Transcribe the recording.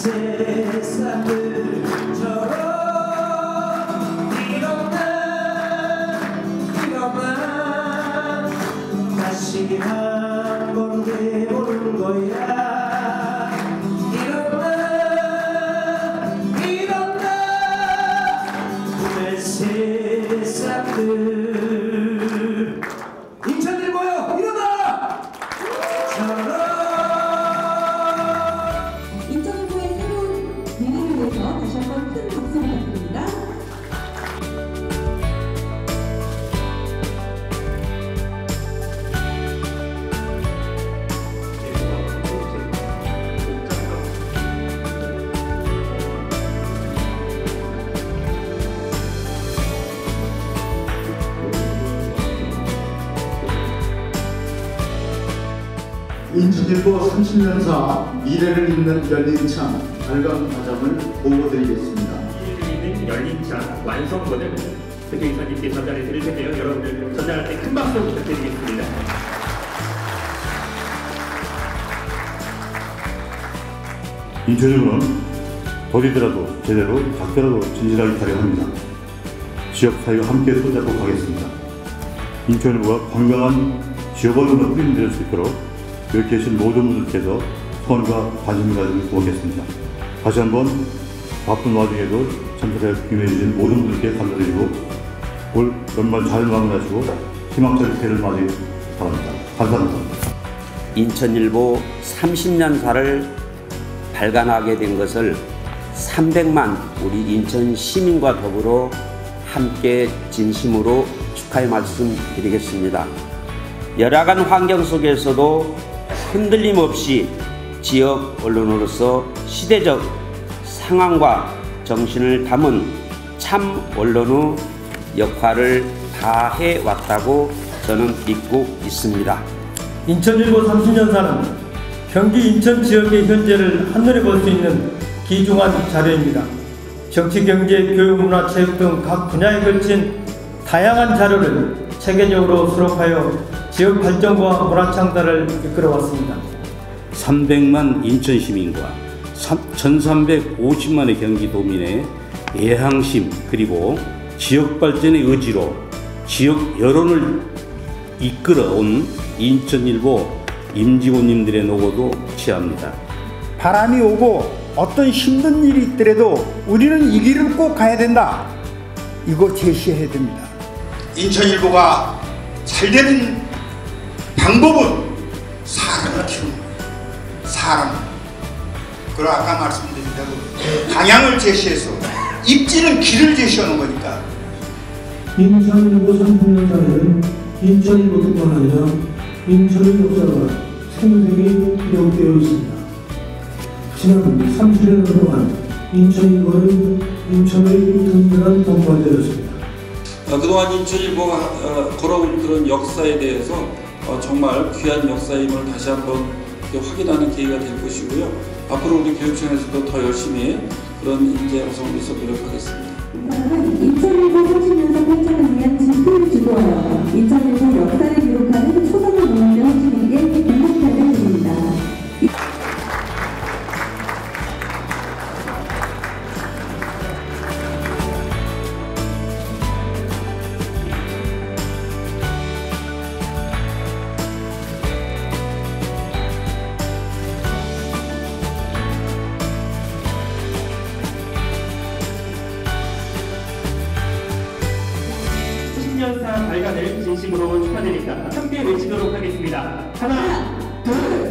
세상들처럼 일어나 다시 한번 해보는 거야. 일어나 꿈의 세상들. 인천들 모여 일어나! 인천일보의 새로운 미래를 위해서 다시 한번 큰 박수 부탁드립니다. 인천일보 30년사 미래를 잇는 열린창 발간 과정을 보고드리겠습니다. 있는 열린창 완성본을 대표이사님께 전달해 드릴 텐데요. 여러분들 전달할 때 큰 박수 부탁드리겠습니다. 인천일보는 버리더라도 제대로 작더라도 진실하게 가려 합니다. 지역사회와 함께 손잡고 가겠습니다. 인천일보가 건강한 지역 언론을 뿌리내릴 수 있도록 여기 계신 모든 분들께서 소원과 관심을 가지고 구하겠습니다. 다시 한번 바쁜 와중에도 참석해 임해주신 모든 분들께 감사드리고 올 연말 잘 마무리하시고 희망찬 새해를 맞이 바랍니다. 감사합니다. 인천일보 30년사를 발간하게 된 것을 300만 우리 인천 시민과 더불어 함께 진심으로 축하의 말씀 드리겠습니다. 열악한 환경 속에서도 흔들림 없이 지역 언론으로서 시대적 상황과 정신을 담은 참 언론의 역할을 다해 왔다고 저는 믿고 있습니다. 인천일보 30년사는 경기 인천 지역의 현재를 한눈에 볼 수 있는 귀중한 자료입니다. 정치, 경제, 교육, 문화, 체육 등 각 분야에 걸친 다양한 자료를 체계적으로 수록하여 지역 발전과 문화 창달을 이끌어왔습니다. 300만 인천 시민과 1350만의 경기도민의 애향심 그리고 지역 발전의 의지로 지역 여론을 이끌어온 인천일보 임직원님들의 노고도 취합니다. 바람이 오고 어떤 힘든 일이 있더라도 우리는 이 길을 꼭 가야 된다. 이거 제시해야 됩니다. 인천일보가 잘 되는 방법은 사람을 키우는 거예요. 사람. 그리고 아까 말씀드린 대로 방향을 제시해서 입지는 길을 제시하는 거니까. 인천일보 30년사에는 인천일보뿐만 아니라 인천의 역사가 생생히 기록되어 있습니다. 지난 30년 동안 인천일보는 인천의 든든한 동반자였습니다. 그동안 인천일보가 걸어온 그런 역사에 대해서 정말 귀한 역사임을 다시 한번 확인하는 계기가 될 것이고요. 앞으로 우리 교육청에서도 더 열심히 그런 인재 양성을 위해서 노력하겠습니다. 인천일보 30년사 발전을 위한 지표를 주도하여 인천일보 역사를 기록하는 초선의 문화를 주민에게 공목하게 드립니다. 신년사 발간을 진심으로 축하드립니다. 함께 외치도록 하겠습니다. 하나, 둘,